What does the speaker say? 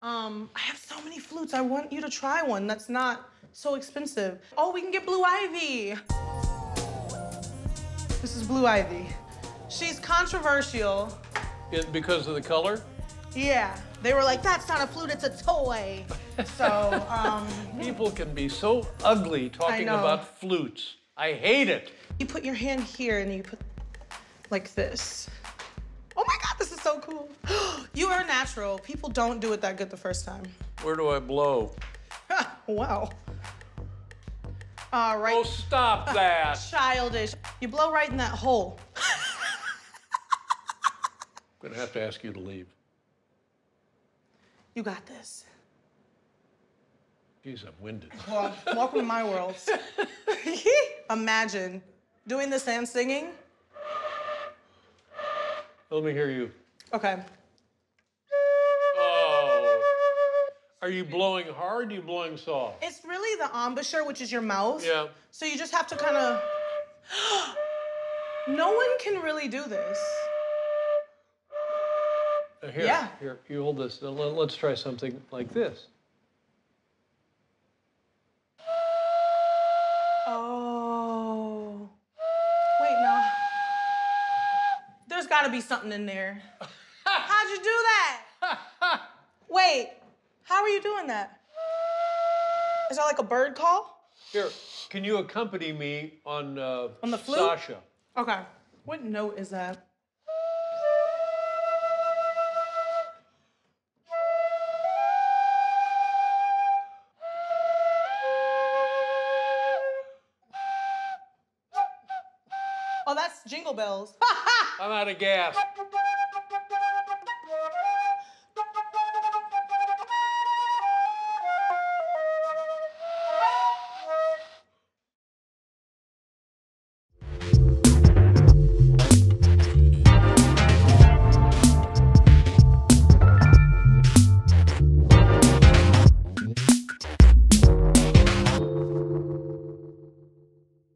I have so many flutes. I want you to try one that's not so expensive. Oh, we can get Blue Ivy. This is Blue Ivy. She's controversial. Because of the color? Yeah. They were like, that's not a flute, it's a toy. So, People can be so ugly talking about flutes. I hate it. You put your hand here and you put like this. Oh my God, this is so cool. You are natural. People don't do it that good the first time. Where do I blow? Wow. Right. Oh, stop that. Childish. You blow right in that hole. I'm gonna have to ask you to leave. You got this. Jeez, I'm winded. Well, welcome to my world. Imagine doing this and singing. Let me hear you. Okay. Oh. Are you blowing hard? Are you blowing soft? It's really the embouchure, which is your mouth. Yeah. So you just have to kind of... No one can really do this. Here, Yeah. Here, you hold this. Let's try something like this. Oh. Wait, no. There's gotta be something in there. How'd you do that? Wait, how are you doing that? Is that like a bird call? Here, can you accompany me on the flute? Sasha? Okay. What note is that? Oh, that's Jingle Bells. I'm out of gas.